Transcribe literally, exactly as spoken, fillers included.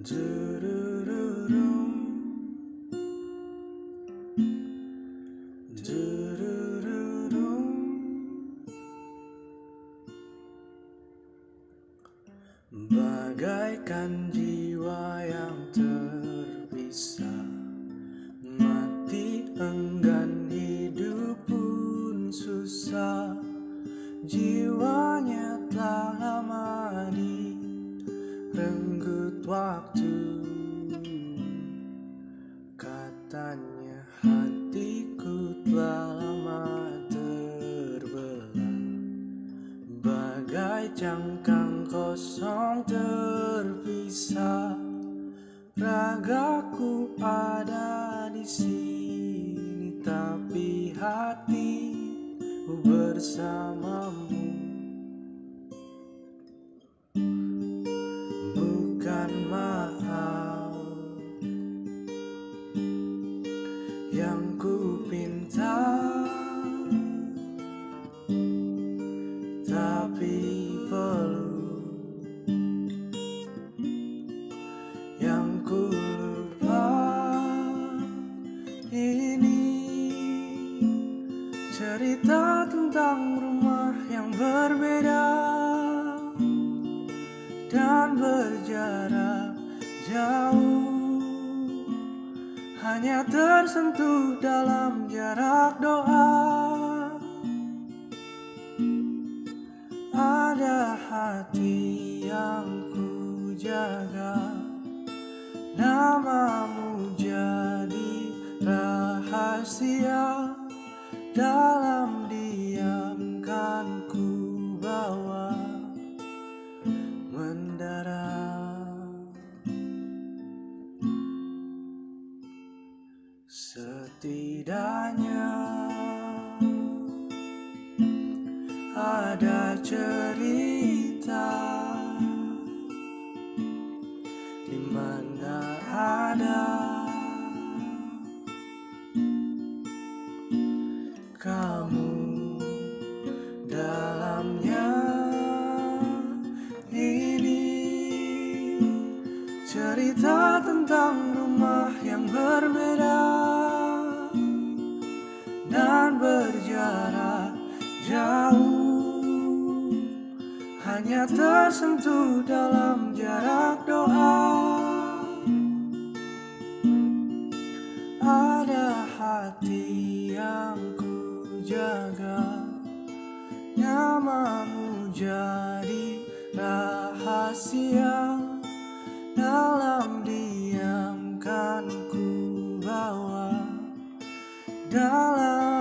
Durururum, durururum. Bagaikan jiwa yang terpisah, mati enggan, hidup pun susah. Jiwanya telah lama direnggut waktu. Katanya hatiku telah lama terbelah, bagai cangkang kosong terpisah. Ragaku ada di sini, tapi hatiku bersamamu. Bukan mahal yang ku pinta, tapi peluk yang ku lupa. Ini cerita tentang rumah yang berbeda dan berjarak jauh, hanya tersentuh dalam jarak doa. Ada hati yang ku jaga, namamu jadi rahasia. Dalam diam kan ku bawa mendarah. Setidaknya ada cerita di mana ada kamu dalamnya. Ini cerita tentang rumah yang berbeda dan berjarak jauh, hanya tersentuh dalam jarak doa. Ada hati yang ku jaga, namamu jadi rahasia. Dalam diam kan ku bawa, dalam